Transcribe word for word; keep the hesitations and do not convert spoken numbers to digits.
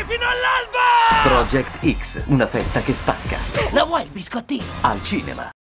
fino all'alba! Project X, una festa che spacca. La vuoi il biscottino? Al cinema.